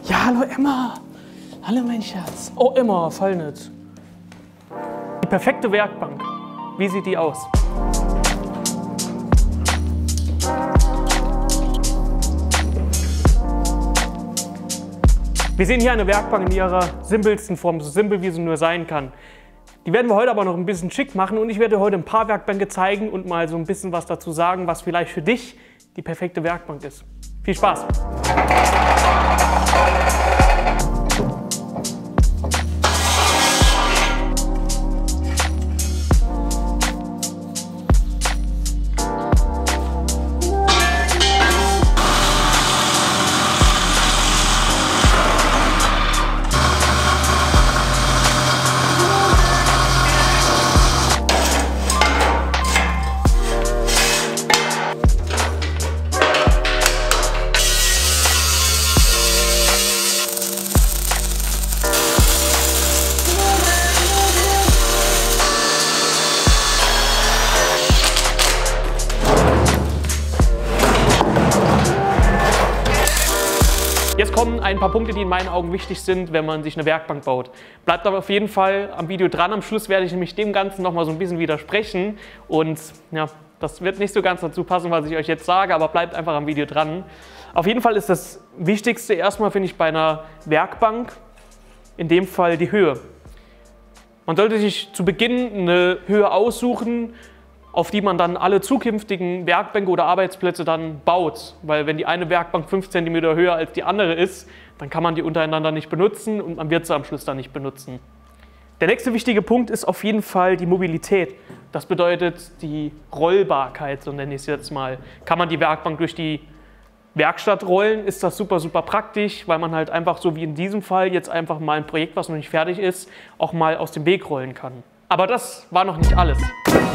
Ja, hallo Emma. Hallo mein Schatz. Oh Emma, fall nicht. Die perfekte Werkbank. Wie sieht die aus? Wir sehen hier eine Werkbank in ihrer simpelsten Form, so simpel wie sie nur sein kann. Die werden wir heute aber noch ein bisschen schick machen und ich werde heute ein paar Werkbänke zeigen und mal so ein bisschen was dazu sagen, was vielleicht für dich die perfekte Werkbank ist. Viel Spaß! Jetzt kommen ein paar Punkte, die in meinen Augen wichtig sind, wenn man sich eine Werkbank baut. Bleibt aber auf jeden Fall am Video dran. Am Schluss werde ich nämlich dem Ganzen noch mal so ein bisschen widersprechen. Und ja, das wird nicht so ganz dazu passen, was ich euch jetzt sage, aber bleibt einfach am Video dran. Auf jeden Fall ist das Wichtigste erstmal, finde ich, bei einer Werkbank, in dem Fall die Höhe. Man sollte sich zu Beginn eine Höhe aussuchen, auf die man dann alle zukünftigen Werkbänke oder Arbeitsplätze dann baut. Weil wenn die eine Werkbank 5 cm höher als die andere ist, dann kann man die untereinander nicht benutzen und man wird sie am Schluss dann nicht benutzen. Der nächste wichtige Punkt ist auf jeden Fall die Mobilität. Das bedeutet die Rollbarkeit, so nenne ich es jetzt mal. Kann man die Werkbank durch die Werkstatt rollen, ist das super, super praktisch, weil man halt einfach so wie in diesem Fall jetzt einfach mal ein Projekt, was noch nicht fertig ist, auch mal aus dem Weg rollen kann. Aber das war noch nicht alles.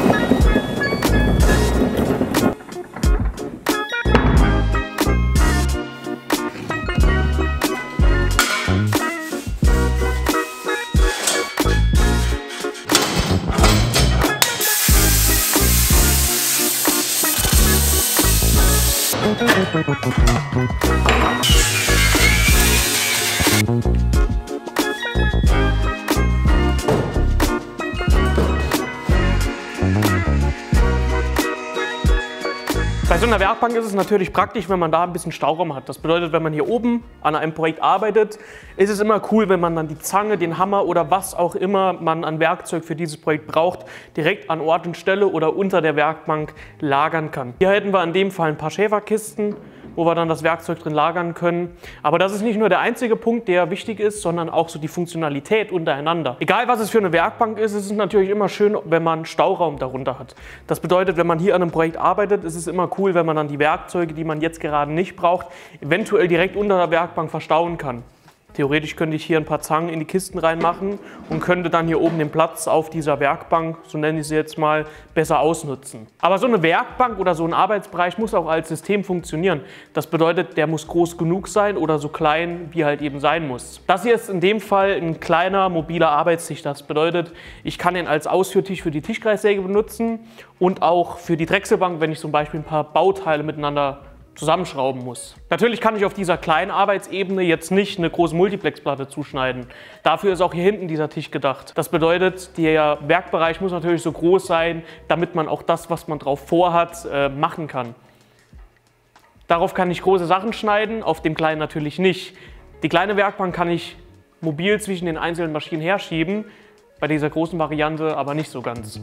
Bei so einer Werkbank ist es natürlich praktisch, wenn man da ein bisschen Stauraum hat. Das bedeutet, wenn man hier oben an einem Projekt arbeitet, ist es immer cool, wenn man dann die Zange, den Hammer oder was auch immer man an Werkzeug für dieses Projekt braucht, direkt an Ort und Stelle oder unter der Werkbank lagern kann. Hier hätten wir in dem Fall ein paar Schäferkisten, wo wir dann das Werkzeug drin lagern können. Aber das ist nicht nur der einzige Punkt, der wichtig ist, sondern auch so die Funktionalität untereinander. Egal was es für eine Werkbank ist, es ist natürlich immer schön, wenn man Stauraum darunter hat. Das bedeutet, wenn man hier an einem Projekt arbeitet, ist es immer cool, wenn man dann die Werkzeuge, die man jetzt gerade nicht braucht, eventuell direkt unter der Werkbank verstauen kann. Theoretisch könnte ich hier ein paar Zangen in die Kisten reinmachen und könnte dann hier oben den Platz auf dieser Werkbank, so nenne ich sie jetzt mal, besser ausnutzen. Aber so eine Werkbank oder so ein Arbeitsbereich muss auch als System funktionieren. Das bedeutet, der muss groß genug sein oder so klein, wie halt eben sein muss. Das hier ist in dem Fall ein kleiner mobiler Arbeitstisch. Das bedeutet, ich kann ihn als Ausführtisch für die Tischkreissäge benutzen und auch für die Drechselbank, wenn ich zum Beispiel ein paar Bauteile miteinander zusammenschrauben muss. Natürlich kann ich auf dieser kleinen Arbeitsebene jetzt nicht eine große Multiplexplatte zuschneiden. Dafür ist auch hier hinten dieser Tisch gedacht. Das bedeutet, der Werkbereich muss natürlich so groß sein, damit man auch das, was man drauf vorhat, machen kann. Darauf kann ich große Sachen schneiden, auf dem kleinen natürlich nicht. Die kleine Werkbank kann ich mobil zwischen den einzelnen Maschinen herschieben, bei dieser großen Variante aber nicht so ganz.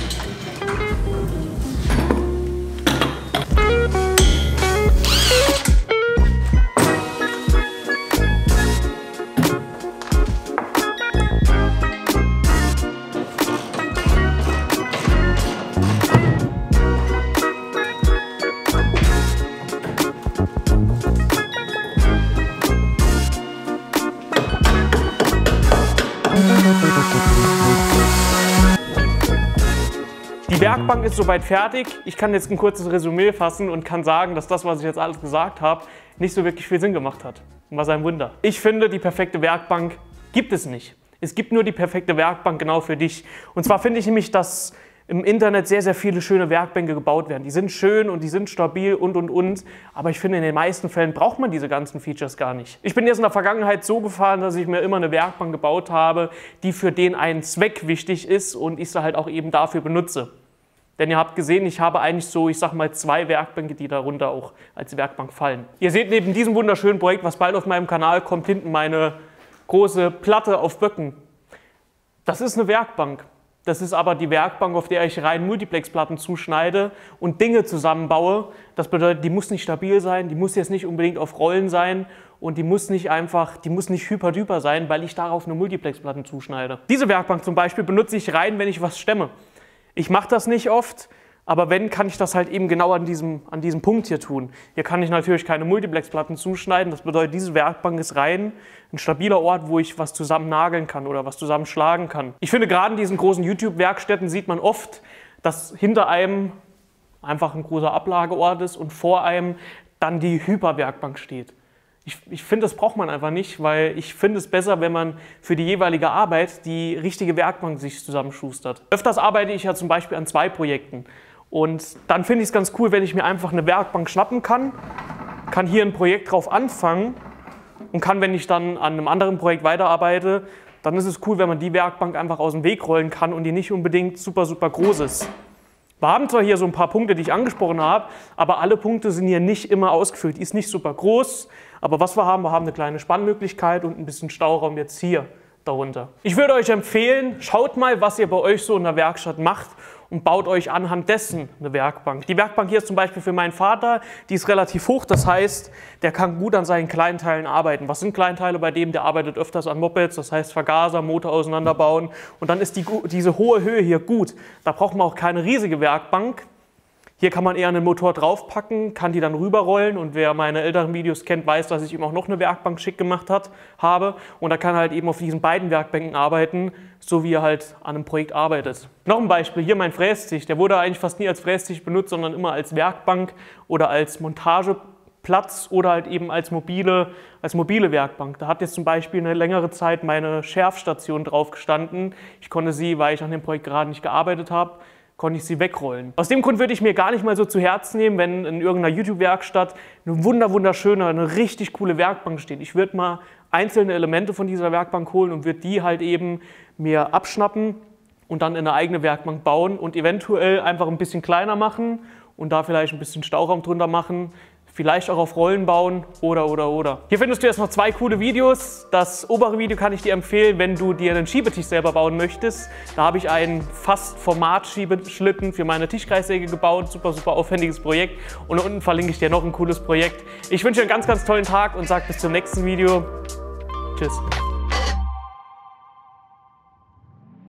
Die Werkbank ist soweit fertig. Ich kann jetzt ein kurzes Resümee fassen und kann sagen, dass das, was ich jetzt alles gesagt habe, nicht so wirklich viel Sinn gemacht hat. Und was ein Wunder. Ich finde, die perfekte Werkbank gibt es nicht. Es gibt nur die perfekte Werkbank genau für dich. Und zwar finde ich nämlich, dass im Internet sehr, sehr viele schöne Werkbänke gebaut werden. Die sind schön und die sind stabil und. Aber ich finde, in den meisten Fällen braucht man diese ganzen Features gar nicht. Ich bin jetzt in der Vergangenheit so gefahren, dass ich mir immer eine Werkbank gebaut habe, die für den einen Zweck wichtig ist und ich sie halt auch eben dafür benutze. Denn ihr habt gesehen, ich habe eigentlich so, ich sag mal, 2 Werkbänke, die darunter auch als Werkbank fallen. Ihr seht neben diesem wunderschönen Projekt, was bald auf meinem Kanal kommt, hinten meine große Platte auf Böcken. Das ist eine Werkbank. Das ist aber die Werkbank, auf der ich rein Multiplex-Platten zuschneide und Dinge zusammenbaue. Das bedeutet, die muss nicht stabil sein, die muss jetzt nicht unbedingt auf Rollen sein und die muss nicht hyper-duper sein, weil ich darauf eine Multiplex-Platten zuschneide. Diese Werkbank zum Beispiel benutze ich rein, wenn ich was stemme. Ich mache das nicht oft, aber wenn, kann ich das halt eben genau an diesem Punkt hier tun. Hier kann ich natürlich keine Multiplex-Platten zuschneiden. Das bedeutet, diese Werkbank ist rein ein stabiler Ort, wo ich was zusammen nageln kann oder was zusammenschlagen kann. Ich finde, gerade in diesen großen YouTube-Werkstätten sieht man oft, dass hinter einem einfach ein großer Ablageort ist und vor einem dann die Hyperwerkbank steht. Ich finde, das braucht man einfach nicht, weil ich finde es besser, wenn man für die jeweilige Arbeit die richtige Werkbank sich zusammenschustert. Öfters arbeite ich ja zum Beispiel an 2 Projekten und dann finde ich es ganz cool, wenn ich mir einfach eine Werkbank schnappen kann hier ein Projekt drauf anfangen und kann, wenn ich dann an einem anderen Projekt weiterarbeite, dann ist es cool, wenn man die Werkbank einfach aus dem Weg rollen kann und die nicht unbedingt super, super groß ist. Wir haben zwar hier so ein paar Punkte, die ich angesprochen habe, aber alle Punkte sind hier nicht immer ausgefüllt. Die ist nicht super groß, aber was wir haben eine kleine Spannmöglichkeit und ein bisschen Stauraum jetzt hier darunter. Ich würde euch empfehlen, schaut mal, was ihr bei euch so in der Werkstatt macht und baut euch anhand dessen eine Werkbank. Die Werkbank hier ist zum Beispiel für meinen Vater, die ist relativ hoch, das heißt, der kann gut an seinen Kleinteilen arbeiten. Was sind Kleinteile bei dem? Der arbeitet öfters an Mopeds, das heißt Vergaser, Motor auseinanderbauen und dann ist diese hohe Höhe hier gut. Da braucht man auch keine riesige Werkbank. Hier kann man eher einen Motor draufpacken, kann die dann rüberrollen und wer meine älteren Videos kennt, weiß, dass ich ihm auch noch eine Werkbank schick gemacht habe und da kann er halt eben auf diesen beiden Werkbänken arbeiten, so wie er halt an einem Projekt arbeitet. Noch ein Beispiel, hier mein Frästisch, der wurde eigentlich fast nie als Frästisch benutzt, sondern immer als Werkbank oder als Montageplatz oder halt eben als mobile Werkbank. Da hat jetzt zum Beispiel eine längere Zeit meine Schärfstation drauf gestanden. Ich konnte sie, weil ich an dem Projekt gerade nicht gearbeitet habe, konnte ich sie wegrollen. Aus dem Grund würde ich mir gar nicht mal so zu Herzen nehmen, wenn in irgendeiner YouTube-Werkstatt eine wunderschöne, eine richtig coole Werkbank steht. Ich würde mal einzelne Elemente von dieser Werkbank holen und würde die halt eben mir abschnappen und dann in eine eigene Werkbank bauen und eventuell einfach ein bisschen kleiner machen und da vielleicht ein bisschen Stauraum drunter machen. Vielleicht auch auf Rollen bauen oder. Hier findest du jetzt noch 2 coole Videos. Das obere Video kann ich dir empfehlen, wenn du dir einen Schiebetisch selber bauen möchtest. Da habe ich einen fast Format-Schiebeschlitten für meine Tischkreissäge gebaut. Super, super aufwendiges Projekt. Und unten verlinke ich dir noch ein cooles Projekt. Ich wünsche dir einen ganz, ganz tollen Tag und sage bis zum nächsten Video. Tschüss.